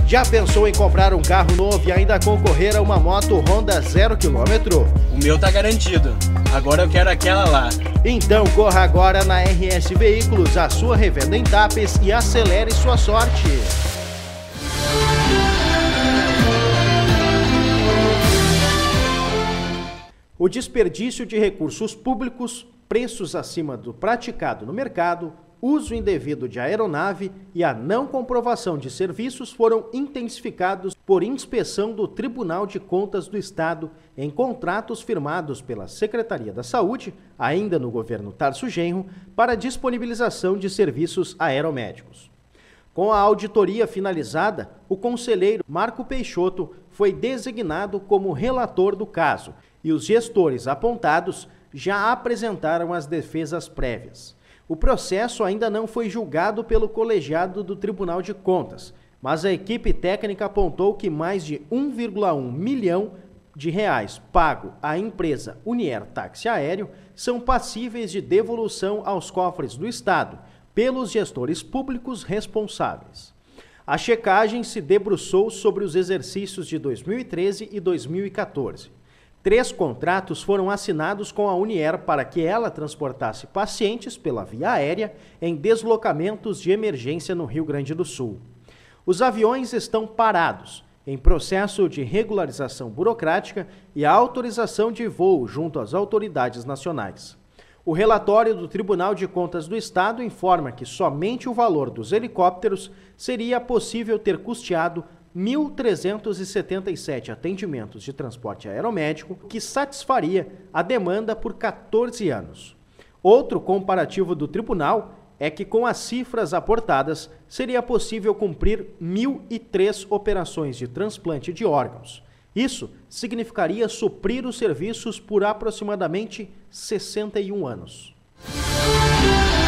Já pensou em comprar um carro novo e ainda concorrer a uma moto Honda 0 km? O meu tá garantido. Agora eu quero aquela lá. Então corra agora na RS Veículos, a sua revenda em Tapes, e acelere sua sorte. O desperdício de recursos públicos, preços acima do praticado no mercado, uso indevido de aeronave e a não comprovação de serviços foram intensificados por inspeção do Tribunal de Contas do Estado em contratos firmados pela Secretaria da Saúde, ainda no governo Tarso Genro, para disponibilização de serviços aeromédicos. Com a auditoria finalizada, o conselheiro Marco Peixoto foi designado como relator do caso e os gestores apontados já apresentaram as defesas prévias. O processo ainda não foi julgado pelo colegiado do Tribunal de Contas, mas a equipe técnica apontou que mais de 1,1 milhão de reais pago à empresa Unier Táxi Aéreo são passíveis de devolução aos cofres do Estado pelos gestores públicos responsáveis. A checagem se debruçou sobre os exercícios de 2013 e 2014. 3 contratos foram assinados com a Unier para que ela transportasse pacientes pela via aérea em deslocamentos de emergência no Rio Grande do Sul. Os aviões estão parados, em processo de regularização burocrática e autorização de voo junto às autoridades nacionais. O relatório do Tribunal de Contas do Estado informa que somente o valor dos helicópteros seria possível ter custeado 1.377 atendimentos de transporte aeromédico, que satisfaria a demanda por 14 anos. Outro comparativo do tribunal é que, com as cifras aportadas, seria possível cumprir 1.003 operações de transplante de órgãos. Isso significaria suprir os serviços por aproximadamente 61 anos.